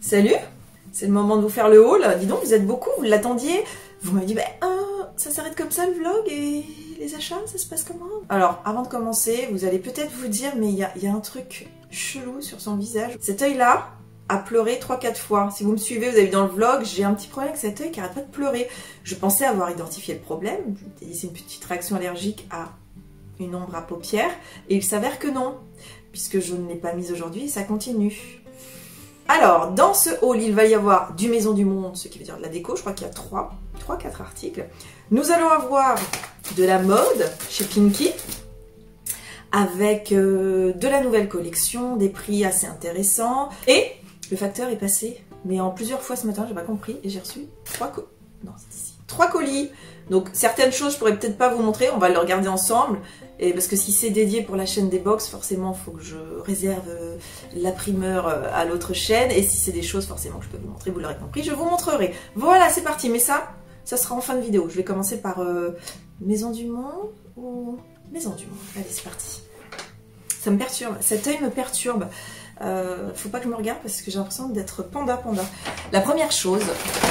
Salut, c'est le moment de vous faire le haul. Dis donc, vous êtes beaucoup, vous l'attendiez. Vous m'avez dit, ça s'arrête comme ça le vlog et les achats, ça se passe comment? Alors, avant de commencer, vous allez peut-être vous dire, mais il y a un truc chelou sur son visage. Cet œil-là a pleuré 3-4 fois. Si vous me suivez, vous avez vu dans le vlog, j'ai un petit problème avec cet œil qui arrête pas de pleurer. Je pensais avoir identifié le problème. Je me suis dit, c'est une petite réaction allergique à une ombre à paupières. Et il s'avère que non, puisque je ne l'ai pas mise aujourd'hui, ça continue. Alors, dans ce haul, il va y avoir du Maison du Monde, ce qui veut dire de la déco. Je crois qu'il y a 3-4 articles. Nous allons avoir de la mode chez Pinky, avec de la nouvelle collection, des prix assez intéressants. Et le facteur est passé, mais en plusieurs fois ce matin, j'ai pas compris, et j'ai reçu 3 colis. Donc certaines choses, je pourrais peut-être pas vous montrer, on va le regarder ensemble. Et parce que si c'est dédié pour la chaîne des box, forcément, il faut que je réserve la primeur à l'autre chaîne. Et si c'est des choses, forcément, que je peux vous montrer, vous l'aurez compris, je vous montrerai. Voilà, c'est parti. Mais ça sera en fin de vidéo. Je vais commencer par Maison du Monde ou Maison du Monde. Allez, c'est parti. Ça me perturbe. Cet œil me perturbe. Faut pas que je me regarde parce que j'ai l'impression d'être panda. La première chose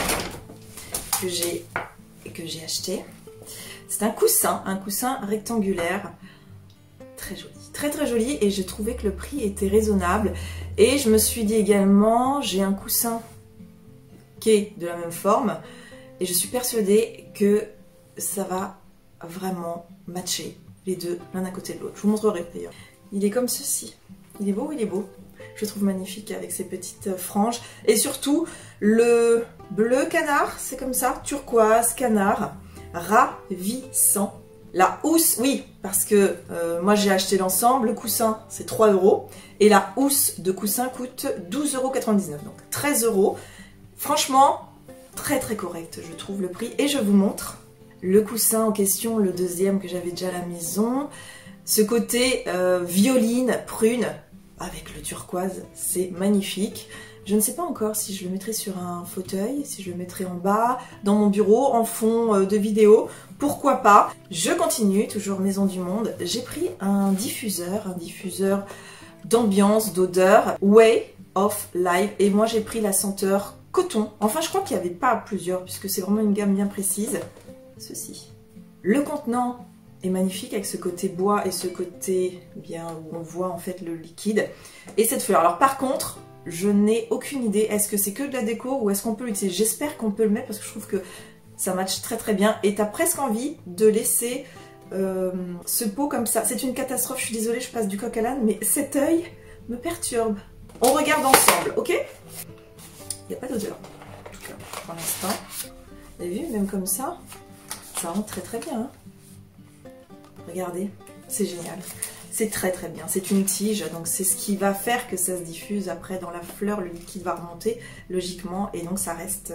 que j'ai acheté, c'est un coussin rectangulaire, très joli, très joli, et j'ai trouvé que le prix était raisonnable. Et je me suis dit également, j'ai un coussin qui est de la même forme, et je suis persuadée que ça va vraiment matcher les deux l'un à côté de l'autre. Je vous montrerai d'ailleurs. Il est comme ceci. Il est beau, il est beau. Je le trouve magnifique avec ses petites franges. Et surtout, le bleu canard, c'est comme ça, turquoise, canard, ravissant. La housse, oui, parce que moi j'ai acheté l'ensemble, le coussin c'est 3 €, et la housse de coussin coûte 12,99 €, donc 13 €. Franchement, très correct, je trouve le prix. Et je vous montre le coussin en question, le deuxième que j'avais déjà à la maison. Ce côté violine, prune, avec le turquoise, c'est magnifique. Je ne sais pas encore si je le mettrai sur un fauteuil, si je le mettrai en bas, dans mon bureau, en fond de vidéo. Pourquoi pas? Je continue, toujours Maison du Monde. J'ai pris un diffuseur d'ambiance, d'odeur, Way of Life. Et moi j'ai pris la senteur coton. Enfin, je crois qu'il n'y avait pas plusieurs, puisque c'est vraiment une gamme bien précise. Ceci. Le contenant est magnifique avec ce côté bois et ce côté bien où on voit en fait le liquide. Et cette fleur. Alors par contre, je n'ai aucune idée. Est-ce que c'est que de la déco ou est-ce qu'on peut l'utiliser? J'espère qu'on peut le mettre parce que je trouve que ça matche très bien. Et t'as presque envie de laisser ce pot comme ça. C'est une catastrophe, je suis désolée, je passe du coq à l'âne, mais cet œil me perturbe. On regarde ensemble, ok? Il n'y a pas d'odeur, en tout cas, pour l'instant. Vous avez vu, même comme ça rentre très bien. Hein, regardez, c'est génial. C'est très bien. C'est une tige, donc c'est ce qui va faire que ça se diffuse après dans la fleur. Le liquide va remonter logiquement et donc ça reste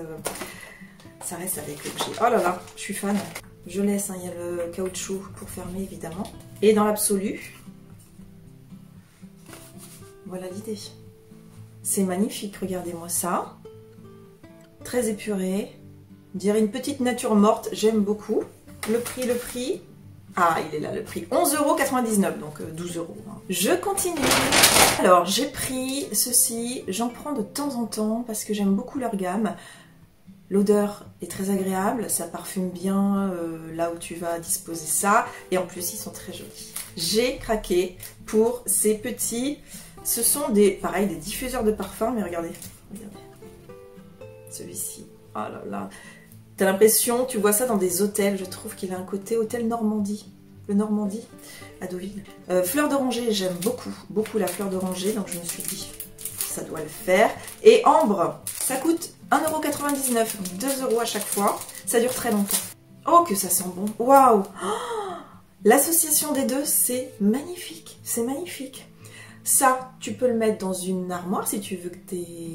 avec l'objet. Oh là là, je suis fan. Je laisse, hein, il y a le caoutchouc pour fermer évidemment. Et dans l'absolu, voilà l'idée. C'est magnifique, regardez-moi ça. Très épuré. On dirait une petite nature morte, j'aime beaucoup. Le prix. Ah, il est là, le prix. 11,99 €, donc 12 €. Hein. Je continue. Alors, j'ai pris ceci. J'en prends de temps en temps parce que j'aime beaucoup leur gamme. L'odeur est très agréable. Ça parfume bien là où tu vas disposer ça. Et en plus, ils sont très jolis. J'ai craqué pour ces petits... Ce sont des diffuseurs de parfum. Mais regardez. Celui-ci. Oh là là. T'as l'impression, tu vois ça dans des hôtels, je trouve qu'il a un côté hôtel Normandie. Le Normandie, à Deauville. Fleur d'oranger, j'aime beaucoup la fleur d'oranger, donc je me suis dit, ça doit le faire. Et ambre, ça coûte 1,99 €, 2 € à chaque fois. Ça dure très longtemps. Oh, que ça sent bon. Waouh! L'association des deux, c'est magnifique. C'est magnifique. Ça, tu peux le mettre dans une armoire si tu veux que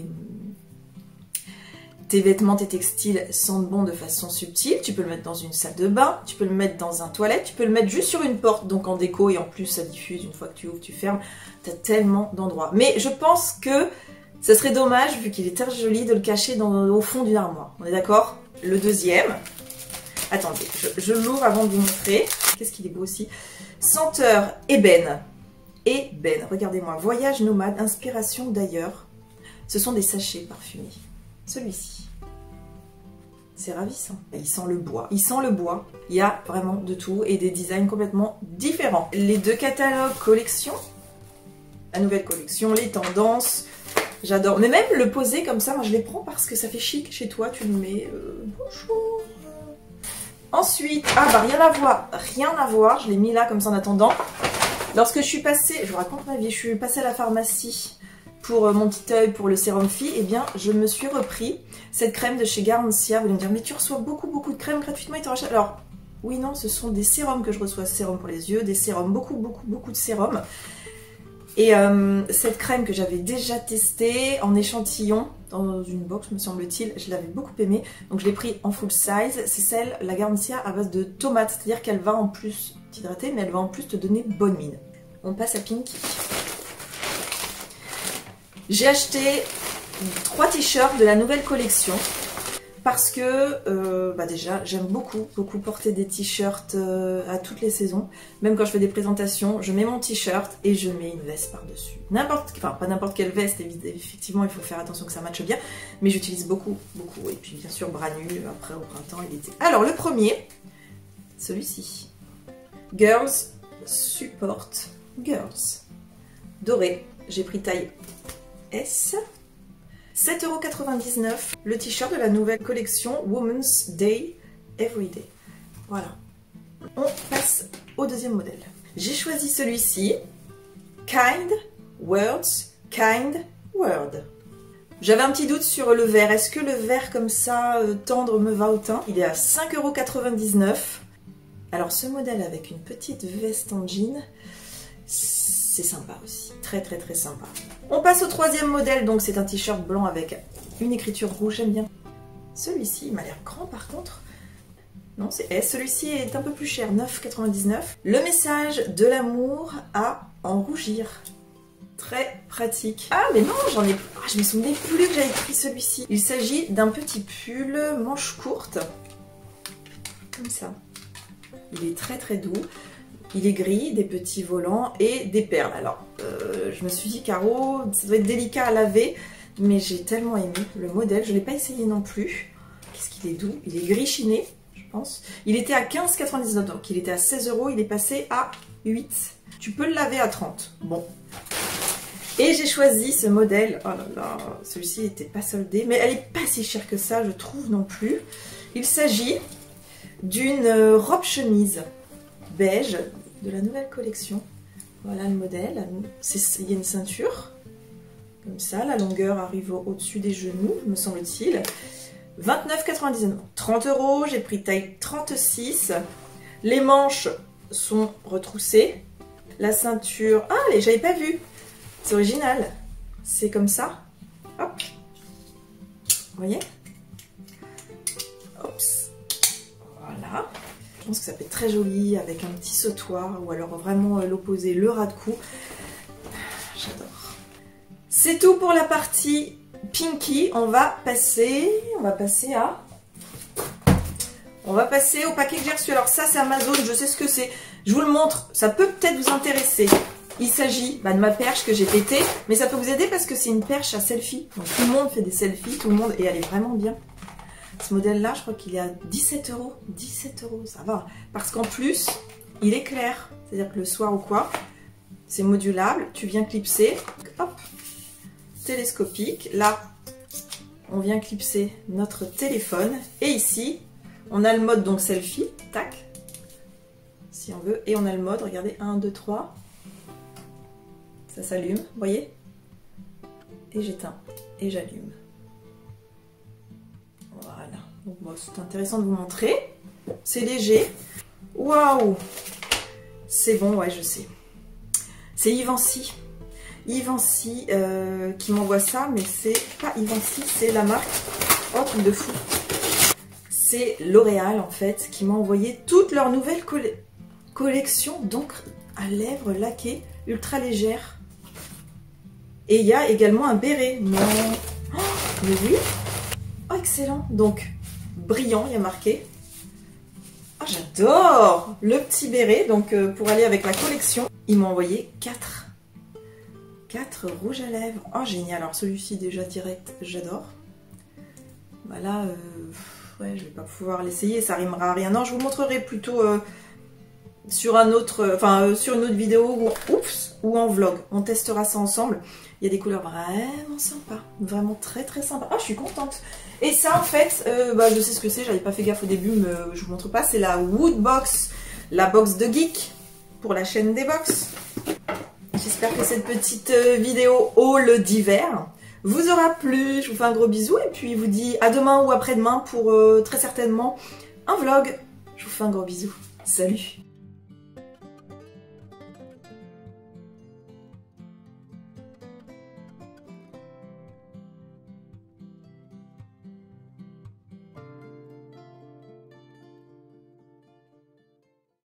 tes vêtements, tes textiles sentent bon de façon subtile. Tu peux le mettre dans une salle de bain, tu peux le mettre dans un toilette, tu peux le mettre juste sur une porte, donc en déco, et en plus ça diffuse une fois que tu ouvres, tu fermes. Tu as tellement d'endroits. Mais je pense que ça serait dommage, vu qu'il est très joli, de le cacher au fond d'une armoire. On est d'accord? Le deuxième. Attendez, je l'ouvre avant de vous montrer. Qu'est-ce qu'il est beau aussi. Senteur ébène. Ébène, regardez-moi. Voyage nomade, inspiration d'ailleurs. Ce sont des sachets parfumés. Celui-ci. C'est ravissant. Il sent le bois. Il sent le bois. Il y a vraiment de tout et des designs complètement différents. Les deux catalogues collection. La nouvelle collection, les tendances. J'adore. Mais même le poser comme ça, moi je les prends parce que ça fait chic chez toi. Tu le mets. Bonjour. Ensuite, ah bah rien à voir. Rien à voir. Je l'ai mis là comme ça en attendant. Lorsque je suis passée, je vous raconte ma vie, je suis passée à la pharmacie pour mon petit œil, pour le sérum fille, et bien je me suis repris cette crème de chez Garancia. Vous allez me dire, mais tu reçois beaucoup de crème gratuitement et tu rachètes. Alors, oui, non, ce sont des sérums que je reçois, sérum pour les yeux, des sérums, beaucoup de sérums. Et cette crème que j'avais déjà testée en échantillon, dans une box me semble-t-il, je l'avais beaucoup aimée, donc je l'ai pris en full size. C'est celle, la Garancia à base de tomates, c'est-à-dire qu'elle va en plus t'hydrater, mais elle va en plus te donner bonne mine. On passe à Pinky. J'ai acheté 3 t-shirts de la nouvelle collection parce que bah déjà j'aime beaucoup porter des t-shirts à toutes les saisons. Même quand je fais des présentations, je mets mon t-shirt et je mets une veste par-dessus. Enfin pas n'importe quelle veste, effectivement il faut faire attention que ça matche bien, mais j'utilise beaucoup. Et puis bien sûr bras nus après au printemps et l'été. Alors le premier, celui-ci. Girls Support Girls. Doré. J'ai pris taille S. 7,99 €, le t-shirt de la nouvelle collection Women's Day Everyday. Voilà. On passe au deuxième modèle. J'ai choisi celui-ci. Kind Words, Kind Word. J'avais un petit doute sur le vert. Est-ce que le vert comme ça, tendre, me va au teint? Il est à 5,99 €. Alors ce modèle avec une petite veste en jean, c'est sympa aussi, très sympa. On passe au troisième modèle, donc c'est un t-shirt blanc avec une écriture rouge, j'aime bien. Celui-ci, il m'a l'air grand par contre. Non, c'est S, celui-ci est un peu plus cher, 9,99 €. Le message de l'amour à en rougir. Très pratique. Ah mais non, j'en ai... Ah, je me souvenais plus que j'avais pris celui-ci. Il s'agit d'un petit pull manche courte, comme ça. Il est très doux. Il est gris, des petits volants et des perles. Alors, je me suis dit, Caro, ça doit être délicat à laver, mais j'ai tellement aimé le modèle. Je ne l'ai pas essayé non plus. Qu'est-ce qu'il est doux. Il est gris chiné, je pense. Il était à 15,99 €, donc il était à 16 €. Il est passé à 8 €. Tu peux le laver à 30 €. Bon. Et j'ai choisi ce modèle. Oh là là, celui-ci n'était pas soldé, mais elle n'est pas si chère que ça, je trouve non plus. Il s'agit d'une robe chemise beige de la nouvelle collection. Voilà le modèle. Il y a une ceinture comme ça, la longueur arrive au-dessus des genoux, me semble-t-il. 29,99 €, 30 €, j'ai pris taille 36. Les manches sont retroussées. La ceinture, ah, j'avais pas vu. C'est original. C'est comme ça. Hop. Vous voyez? Oups. Voilà. Je pense que ça peut être très joli avec un petit sautoir ou alors vraiment l'opposé, le ras de cou. J'adore. C'est tout pour la partie Pinky. On va passer au paquet que j'ai reçu. Alors ça c'est Amazon, je sais ce que c'est. Je vous le montre, ça peut peut-être vous intéresser. Il s'agit de ma perche que j'ai pétée, mais ça peut vous aider parce que c'est une perche à selfie. Donc tout le monde fait des selfies, tout le monde, et elle est vraiment bien. Ce modèle-là, je crois qu'il est à 17 €. 17 €, ça va. Parce qu'en plus, il est clair. C'est-à-dire que le soir ou quoi, c'est modulable. Tu viens clipser. Hop. Télescopique. Là, on vient clipser notre téléphone. Et ici, on a le mode donc selfie. Tac. Si on veut. Et on a le mode, regardez, 1, 2, 3. Ça s'allume, vous voyez? Et j'éteins. Et j'allume. Voilà, donc bon, c'est intéressant de vous montrer. C'est léger. Waouh! C'est bon, ouais, je sais. C'est Givenchy. Givenchy qui m'envoie ça, mais c'est pas Givenchy, c'est la marque. Oh, truc de fou. C'est L'Oréal, en fait, qui m'a envoyé toutes leurs nouvelles collections, donc à lèvres laquées, ultra légères. Et il y a également un béret. Non. Oh, mais oui! Oh, excellent. Donc, brillant, il y a marqué. Ah, j'adore le petit béret. Donc, pour aller avec la collection, ils m'ont envoyé 4. 4 rouges à lèvres. Oh génial, alors celui-ci déjà direct, j'adore. Voilà, ouais, je vais pas pouvoir l'essayer, ça rimera à rien. Non, je vous montrerai plutôt sur un autre, sur une autre vidéo ou en vlog. On testera ça ensemble. Il y a des couleurs vraiment sympas, vraiment très très sympas. Ah, je suis contente. Et ça en fait, je sais ce que c'est, j'avais pas fait gaffe au début, mais je vous montre pas. C'est la Woodbox, la box de geek pour la chaîne des box. J'espère que cette petite vidéo haul d'hiver vous aura plu. Je vous fais un gros bisou et puis je vous dis à demain ou après-demain pour très certainement un vlog. Je vous fais un gros bisou. Salut!